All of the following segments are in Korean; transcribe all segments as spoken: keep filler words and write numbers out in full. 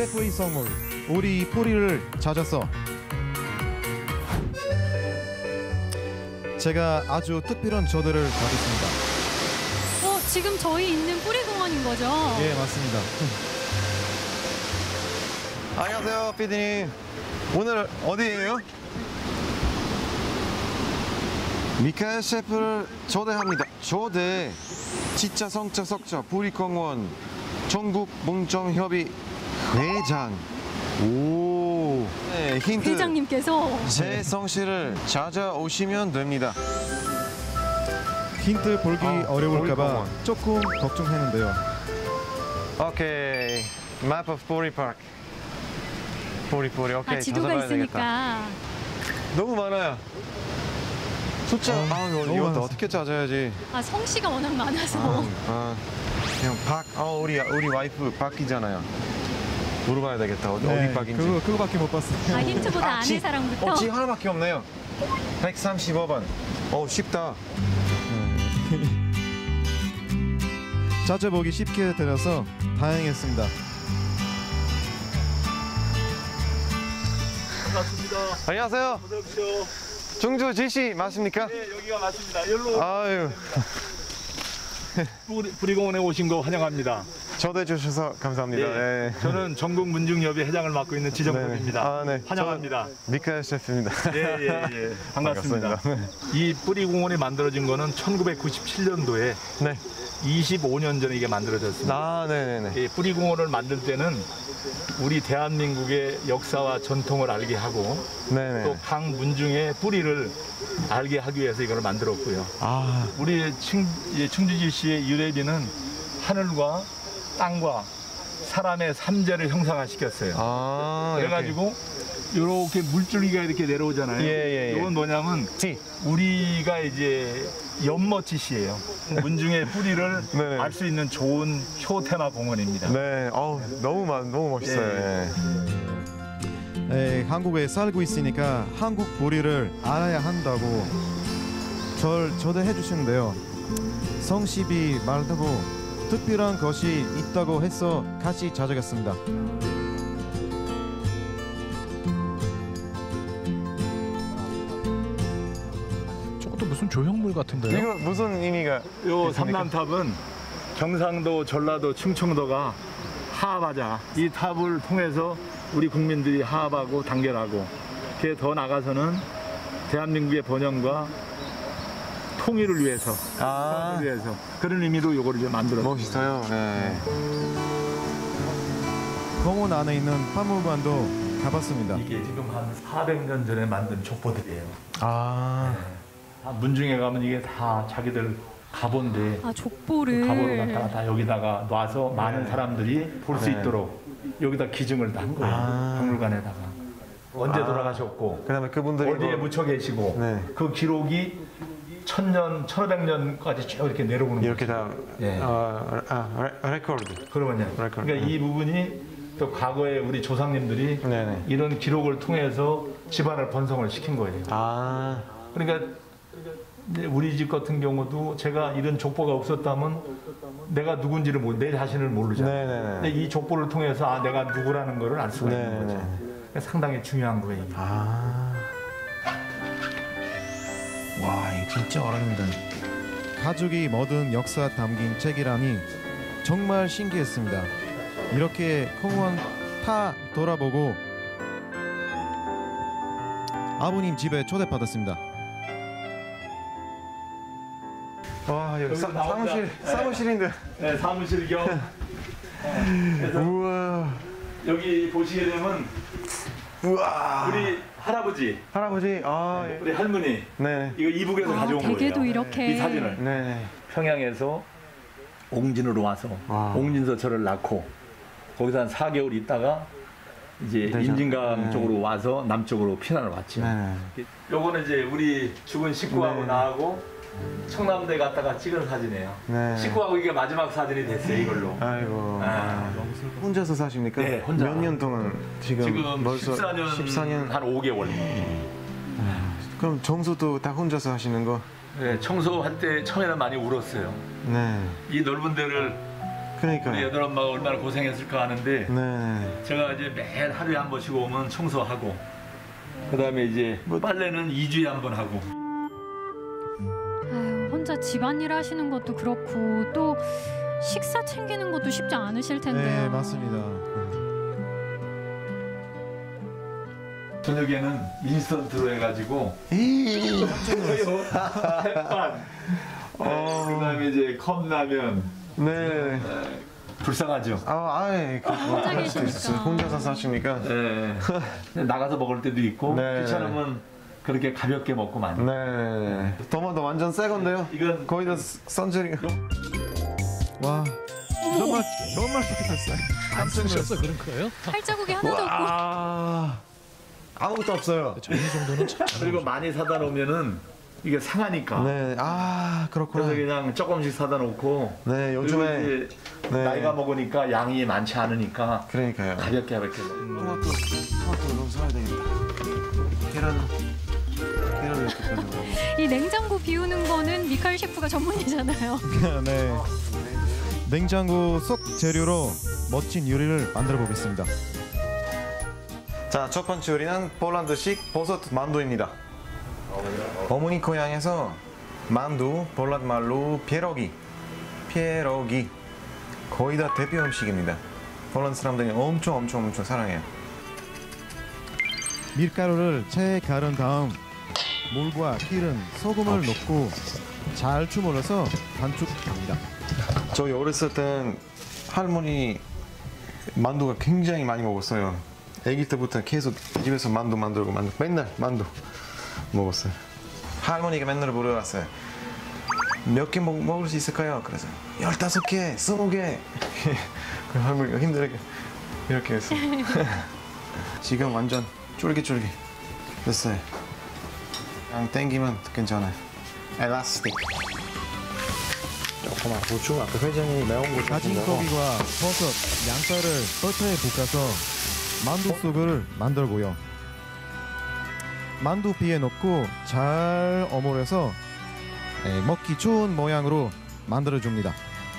셰프의 선물, 우리 뿌리를 찾아서 제가 아주 특별한 초대를 받았습니다. 어, 지금 저희 있는 뿌리공원인 거죠? 예, 맞습니다. 안녕하세요, 피디님. 오늘 어디예요? 미카엘 셰프를 초대합니다. 초대. 지자 성자 석자 뿌리공원 전국 문정협의 회장. 오. 네, 힌트. 회장님께서 제 성씨를 찾아오시면 됩니다. 힌트 보기 어, 어려울까봐 조금 걱정했는데요. 오케이. Map of Puri Park. 뿌리 뿌리. 오케이. 아, 지도가 있으니까. 되겠다. 너무 많아요. 숫자. 어, 아, 이거 이것도 어떻게 찾아야지. 아, 성씨가 워낙 많아서. 아, 아, 그냥 박. 어, 우리 우리 와이프 박이잖아요. 물어봐야 되겠다. 어디, 네, 어디 박인지. 그거 그거밖에 못 봤어요. 아, 힌트보다 아, 아는 지, 사람부터. 어, 지 하나밖에 없네요. 백삼십오 번. 어, 쉽다. 찾아보기 쉽게 들어서 다행했습니다. 반갑습니다. 안녕하세요. 어서 오십시오. 중주 지시 맞습니까? 네, 여기가 맞습니다. 여기로 아유, 뿌리, 뿌리공원에 오신 거 환영합니다. 초대해 주셔서 감사합니다. 네, 네. 저는 전국문중협의 회장을 맡고 있는 지정국입니다. 아, 네. 환영합니다. 미카엘 셰프입니다. 예, 예, 예. 반갑습니다. 반갑습니다. 이 뿌리공원이 만들어진 거는 천구백구십칠 년도에 네. 이십오 년 전에 이게 만들어졌습니다. 아, 네네네. 이 뿌리공원을 만들 때는 우리 대한민국의 역사와 전통을 알게 하고 네네. 또 각 문중의 뿌리를 알게 하기 위해서 이걸 만들었고요. 아, 우리 충, 충주지시의 유래비는 하늘과 땅과 사람의 삼재를 형상화시켰어요. 아, 그래가지고 이렇게 물줄기가 이렇게 내려오잖아요. 예, 예, 예. 이건 뭐냐면 티. 우리가 이제 연못짓이에요. 문중의 뿌리를 네네. 알 수 있는 좋은 효테마 공원입니다. 네. 어우, 너무 많, 너무 멋있어요. 네. 예. 에, 한국에 살고 있으니까 한국 뿌리를 알아야 한다고 절 초대해 주시는데요. 성씨비 말하고 특별한 것이 있다고 해서 같이 찾아갔습니다. 저것도 무슨 조형물 같은데요? 이거 무슨 의미가? 요 삼남탑은 경상도, 전라도, 충청도가 하합하자. 이 탑을 통해서 우리 국민들이 하합하고 단결하고 그게 더 나가서는 대한민국의 번영과 통일을 위해서, 아, 통일을 위해서 그런 의미로 이걸 이제 만들었습니다. 멋있어요. 네. 공원 안에 있는 박물관도 가봤습니다. 이게 지금 한 사백 년 전에 만든 족보들이에요. 아, 다 문중에 가면 이게 다 자기들 가본데 아, 족보를. 가보를 갖다가 다 여기다가 놔서 많은 사람들이 볼 수 네. 있도록 여기다 기증을 다 한 거예요. 아. 박물관에다가. 언제 아. 돌아가셨고 그다음에 그분들이 어디에 뭐 묻혀 계시고 네. 그 기록이 천년, 천오백 년까지 쭉 이렇게 내려오는 이렇게 거죠. 다 예. 아, 아, 레- 레코드. 그러면요. 레코드. 그러니까 이 부분이 또 과거에 우리 조상님들이 네네. 이런 기록을 통해서 집안을 번성을 시킨 거예요. 아, 그러니까 이제 우리 집 같은 경우도 제가 이런 족보가 없었다면 내가 누군지를 모르, 내 자신을 모르잖아요. 네네네. 근데 이 족보를 통해서 아 내가 누구라는 거를 알 수가 있는 네네네. 거죠. 그러니까 상당히 중요한 거예요. 이게. 아. 와, 이거 진짜 어렵니다. 가족이 모든 역사 담긴 책이라니 정말 신기했습니다. 이렇게 공원 다 돌아보고 아버님 집에 초대받았습니다. 와, 여기 사, 여기서 나온다. 사무실, 사무실인데. 네, 사무실 겸. 네, 그래서 우와. 여기 보시게 되면 우와. 우리 할아버지, 할아버지. 아, 예. 우리 할머니 네. 이거 이북에서 아, 가져온 거예요. 대게도 이렇게. 이 사진을 네. 평양에서 옹진으로 와서 와. 옹진서 저를 낳고 거기서 한 사 개월 있다가 이제 대전. 임진강 네. 쪽으로 와서 남쪽으로 피난을 왔죠. 네. 요거는 이제 우리 죽은 식구하고 네. 나하고 청남대 갔다가 찍은 사진이에요. 네. 식구하고 이게 마지막 사진이 됐어요, 이걸로. 아이고. 아, 혼자서 사십니까? 네, 혼자. 몇 년 동안 지금, 지금 벌써 십사 년, 십사 년. 한 오 개월. 그럼 정수도 다 혼자서 하시는 거? 네, 청소할 때 처음에는 많이 울었어요. 네. 이 넓은 데를 그러니까요. 우리 애들 엄마가 얼마나 고생했을까 하는데 네. 제가 이제 매일 하루에 한 번씩 오면 청소하고 그다음에 이제 빨래는 이 주에 한 번 하고. 아유, 혼자 집안일 하시는 것도 그렇고 또 식사 챙기는 것도 쉽지 않으실 텐데요. 네, 맞습니다. 저녁에는 인스턴트로 해가지고 이. 햇반, 어. 그다음에 이제 컵라면. 네. 불쌍하죠. 아, 아예 그 혼자 할 수도 있어요. 계시니까. 혼자서 사시니까. 네. 나가서 먹을 때도 있고 네. 귀찮으면 그렇게 가볍게 먹고 많이. 네. 토마토 완전 새 건데요. 이건 거의 다 선처리. 와, 정말 정말 깨끗했어요. 안 쓰셨어 그런 거예요? 팔자국이 하나도 없고. 아, 아무것도 없어요. 저 이 정도는 참. 그리고 많이 사다 놓으면은 이게 상하니까. 네, 아 그렇구나. 그래서 그냥 조금씩 사다 놓고. 네, 그리고 요즘에 이제 네. 나이가 먹으니까 양이 많지 않으니까 그러니까요. 가볍게 가볍게 먹고. 토마토, 토마토 좀 사야 되겠다. 계란, 계란 이렇게 가지고. 이 냉장고 비우는 거는 미카엘 셰프가 전문이잖아요. 네. 냉장고 속 재료로 멋진 요리를 만들어 보겠습니다. 자, 첫 번째 요리는 폴란드식 버섯 만두입니다. 어머니 고향에서 만두, 폴란드 말로 피에로기, 피에로기 거의 다 대표 음식입니다. 폴란드 사람들이 엄청 엄청 엄청 사랑해요. 밀가루를 채 갈은 다음 물과 기름, 소금을 넣고 잘 주물러서 반죽합니다. 저희 어렸을 땐 할머니 만두가 굉장히 많이 먹었어요. 아기 때부터 계속 집에서 만두 만들고 만두 맨날 만두 먹었어요. 할머니가 맨날 물어봤어요. 몇 개 먹을 수 있을까요? 그래서 열다섯 개, 스무 개. 그 할머니가 힘들게 이렇게 했어요. 지금 완전 쫄깃쫄깃 됐어요. 그냥 땡기면 괜찮아요. 엘라스틱. 조금만 고추, 아까 회장이 매운 거 다진 고기와 버섯, 양파를 버터에 볶아서 만두 속을 만들고요. 만두피에 넣고 잘 어물려서 예, 먹기 좋은 모양으로 만들어 줍니다.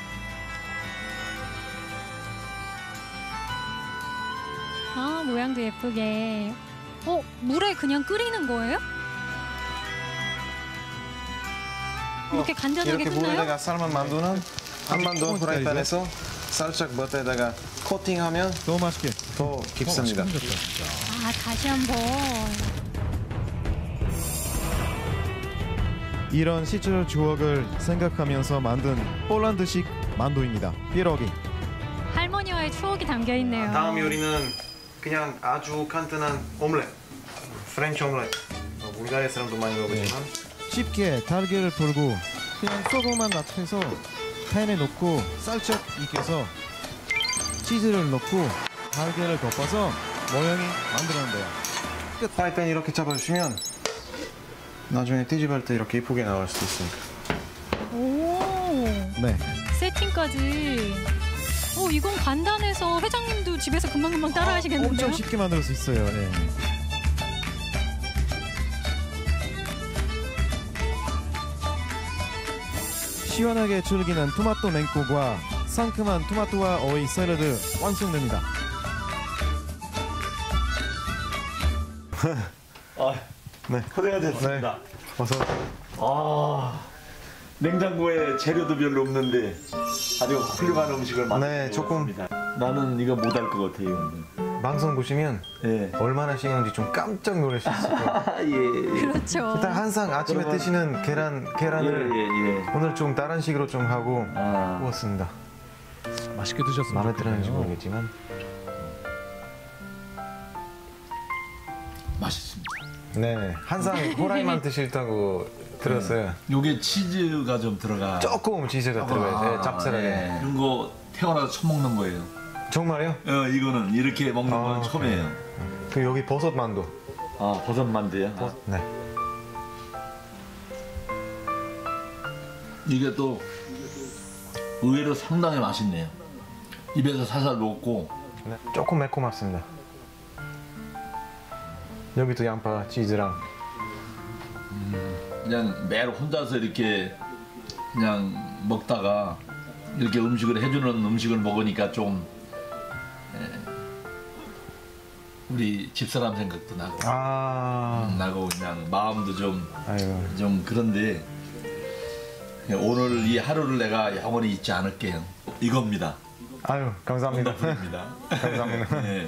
아, 모양도 예쁘게. 어, 물에 그냥 끓이는 거예요? 이렇게 간단하게 이렇게 끝나요? 물에다가 삶은 만두는 한 번 더 프라이팬에서 살짝 버터에다가 코팅하면 더 맛있게. 더 깊습니다. 아, 다시 한번. 이런 시절 추억을 생각하면서 만든 폴란드식 만두입니다. 피에로기. 할머니와의 추억이 담겨 있네요. 다음 요리는 그냥 아주 간단한 오믈렛, 프렌치 오믈렛. 어, 우리나라 사람도 많이 먹지만 쉽게 달걀을 풀고 그냥 소금만 납해서 팬에 넣고 살짝 익혀서 치즈를 넣고 달걀을 덮어서 모양이 만들었는데요. 프라이팬 이렇게 잡아주시면 나중에 뒤집을 때 이렇게 이쁘게 나올 수도 있으니까. 오, 네. 세팅까지. 오, 이건 간단해서 회장님도 집에서 금방금방 따라 하시겠는데요? 엄청 쉽게 만들 수 있어요. 네. 시원하게 즐기는 토마토 냉국과 상큼한 토마토와 오이 샐러드 완성됩니다. 아, 네. 고생하셨습니다. 어서. 아, 냉장고에 재료도 별로 없는데 아주 훌륭한 음식을 네, 조금. 만들었습니다. 나는 이거 못할 것 같아요. 방송 보시면 예. 얼마나 신기한지 좀 깜짝 놀라실 수 있을 거예요. 아, 예. 그렇죠. 일단 항상 아침에 그러면- 드시는 계란, 예, 계란을 예, 예. 오늘 좀 다른 식으로 좀 하고 아, 구웠습니다. 맛있게 드셨으면 마음에 들었는지 좋겠네요. 모르겠지만 맛있습니다. 네, 항상 호라이만 드실다고 들었어요. 요게 치즈가 좀 들어가. 조금 치즈가 들어가요. 네, 짭짤하게. 네. 이런 거 태어나서 처음 먹는 거예요. 정말요? 어, 이거는 이렇게 먹는 건 아, 처음이에요. 그 여기 버섯 만두. 아, 버섯 만두요? 아, 네. 이게 또 의외로 상당히 맛있네요. 입에서 살살 녹고. 네, 조금 매콤합니다. 여기도 양파, 치즈랑. 그냥 매일 혼자서 이렇게 그냥 먹다가 이렇게 음식을 해주는 음식을 먹으니까 좀 에, 우리 집사람 생각도 나고 아, 나고 그냥 마음도 좀 아유, 좀 그런데 오늘 이 하루를 내가 영원히 잊지 않을게요. 이겁니다. 아유, 감사합니다. 원더풀입니다. 감사합니다. 네.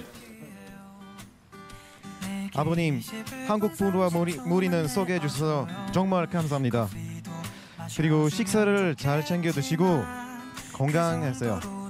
아버님, 한국 부르와 무리, 무리는 소개해 주셔서 정말 감사합니다. 그리고 식사를 잘 챙겨 드시고 건강했어요.